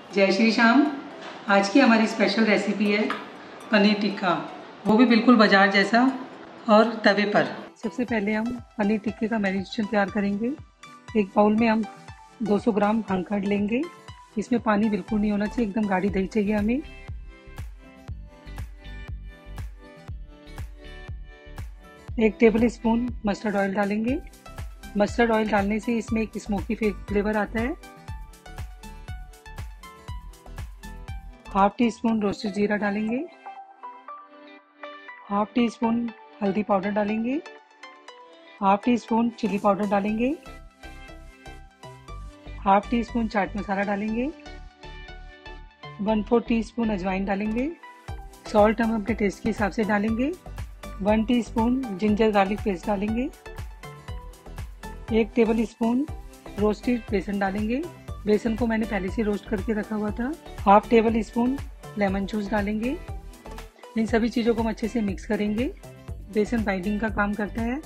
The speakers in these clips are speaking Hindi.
जय श्री श्याम। आज की हमारी स्पेशल रेसिपी है पनीर टिक्का, वो भी बिल्कुल बाजार जैसा और तवे पर। सबसे पहले हम पनीर टिक्के का मैरिनेशन तैयार करेंगे। एक बाउल में हम 200 ग्राम हंकड़ लेंगे। इसमें पानी बिल्कुल नहीं होना चाहिए, एकदम गाढ़ी दही चाहिए हमें। एक टेबल स्पून मस्टर्ड ऑयल डालेंगे। मस्टर्ड ऑयल डालने से इसमें एक स्मोकी फ्लेवर आता है। हाफ टी स्पून रोस्टेड जीरा डालेंगे। हाफ टी स्पून हल्दी पाउडर डालेंगे। Half teaspoon chilli powder डालेंगे। Half teaspoon chaat masala डालेंगे। 1/4 टीस्पून अजवाइन डालेंगे। सॉल्ट हम अपने टेस्ट के हिसाब से डालेंगे। 1 टीस्पून जिंजर गार्लिक पेस्ट डालेंगे। 1 टेबल स्पून रोस्टेड बेसन डालेंगे। बेसन को मैंने पहले से रोस्ट करके रखा हुआ था। Half tablespoon lemon juice डालेंगे। इन सभी चीज़ों को हम अच्छे से मिक्स करेंगे। बेसन बाइंडिंग का काम करता है।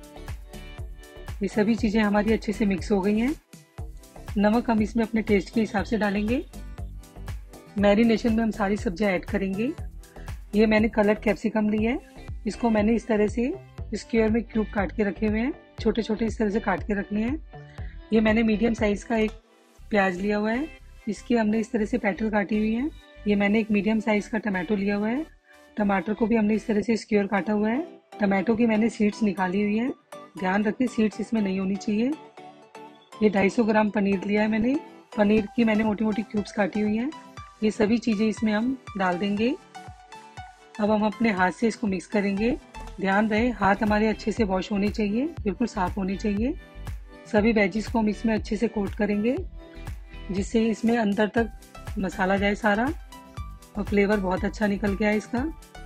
ये सभी चीज़ें हमारी अच्छे से मिक्स हो गई हैं। नमक हम इसमें अपने टेस्ट के हिसाब से डालेंगे। मैरिनेशन में हम सारी सब्जियां ऐड करेंगे। ये मैंने कलर्ड कैप्सिकम ली है। इसको मैंने इस तरह से स्क्वायर में क्यूब काट के रखे हुए हैं। छोटे छोटे इस तरह से काट के रखने हैं। ये मैंने मीडियम साइज का एक प्याज लिया हुआ है। इसकी हमने इस तरह से पेटल काटी हुई है। ये मैंने एक मीडियम साइज का टमाटो लिया हुआ है। टमाटर को भी हमने इस तरह से स्क्वायर काटा हुआ है। टमाटो की मैंने सीड्स निकाली हुई है। ध्यान रखिए सीड्स इसमें नहीं होनी चाहिए। ये 250 ग्राम पनीर लिया है मैंने। पनीर की मैंने मोटी मोटी क्यूब्स काटी हुई हैं। ये सभी चीज़ें इसमें हम डाल देंगे। अब हम अपने हाथ से इसको मिक्स करेंगे। ध्यान रहे हाथ हमारे अच्छे से वॉश होने चाहिए, बिल्कुल साफ होने चाहिए। सभी वेजिस को हम इसमें अच्छे से कोट करेंगे, जिससे इसमें अंदर तक मसाला जाए सारा और फ्लेवर बहुत अच्छा निकल गया है इसका।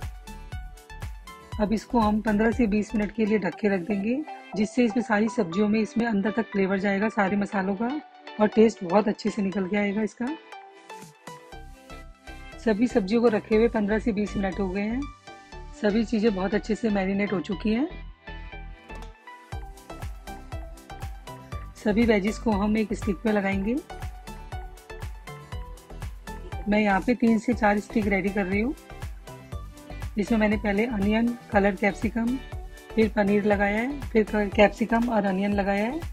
अब इसको हम 15 से 20 मिनट के लिए ढक के रख देंगे, जिससे इसमें सारी सब्जियों में इसमें अंदर तक फ्लेवर जाएगा सारे मसालों का और टेस्ट बहुत अच्छे से निकल के आएगा इसका। सभी सब्जियों को रखे हुए 15 से 20 मिनट हो गए हैं। सभी चीज़ें बहुत अच्छे से मैरिनेट हो चुकी हैं। सभी वेजिस को हम एक स्टिक पे लगाएंगे। मैं यहाँ पे 3 से 4 स्टिक रेडी कर रही हूँ। इसमें मैंने पहले अनियन, कलर्ड कैप्सिकम, फिर पनीर लगाया है, फिर कैप्सिकम और अनियन लगाया है।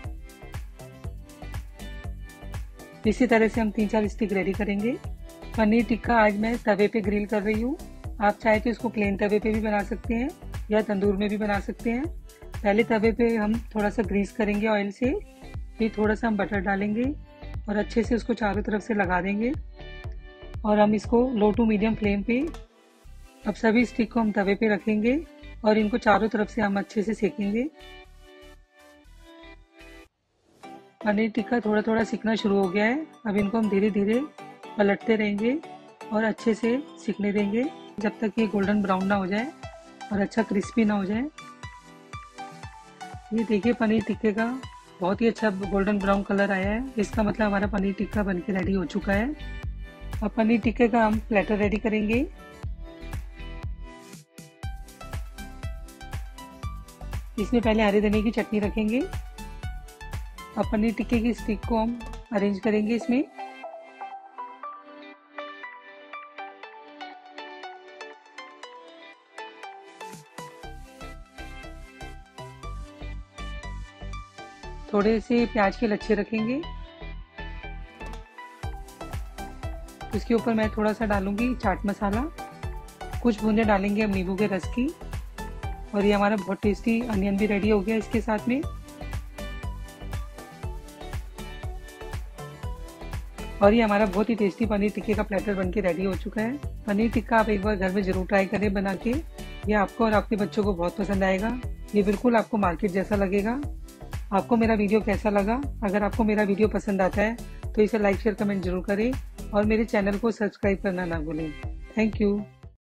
इसी तरह से हम 3-4 स्टिक रेडी करेंगे। पनीर टिक्का आज मैं तवे पे ग्रिल कर रही हूँ। आप चाहे तो इसको प्लेन तवे पे भी बना सकते हैं या तंदूर में भी बना सकते हैं। पहले तवे पे हम थोड़ा सा ग्रीस करेंगे ऑयल से, फिर थोड़ा सा हम बटर डालेंगे और अच्छे से उसको चारों तरफ से लगा देंगे। और हम इसको लो टू मीडियम फ्लेम पे अब सभी स्टिक को हम तवे पे रखेंगे और इनको चारों तरफ से हम अच्छे से सेकेंगे। पनीर टिक्का थोड़ा थोड़ा सिकना शुरू हो गया है। अब इनको हम धीरे धीरे पलटते रहेंगे और अच्छे से सिकने देंगे जब तक ये गोल्डन ब्राउन ना हो जाए और अच्छा क्रिस्पी ना हो जाए। ये देखिए पनीर टिक्के का बहुत ही अच्छा गोल्डन ब्राउन कलर आया है। इसका मतलब हमारा पनीर टिक्का बनके रेडी हो चुका है। अब पनीर टिक्के का हम प्लेटर रेडी करेंगे। इसमें पहले हरे धनिया की चटनी रखेंगे। अब पनीर टिक्के की स्टिक को हम अरेंज करेंगे इसमें। थोड़े से प्याज के लच्छे रखेंगे। इसके ऊपर मैं थोड़ा सा डालूंगी चाट मसाला। कुछ बूंदे डालेंगे हम नींबू के रस की। और ये हमारा बहुत टेस्टी अनियन भी रेडी हो गया इसके साथ में। और ये हमारा बहुत ही टेस्टी पनीर टिक्के का प्लेटर बनके रेडी हो चुका है। पनीर टिक्का आप एक बार घर में जरूर ट्राई करें बना के। ये आपको और आपके बच्चों को बहुत पसंद आएगा। ये बिल्कुल आपको मार्केट जैसा लगेगा। आपको मेरा वीडियो कैसा लगा? अगर आपको मेरा वीडियो पसंद आता है तो इसे लाइक, शेयर, कमेंट जरूर करें और मेरे चैनल को सब्सक्राइब करना ना भूलें। Thank you.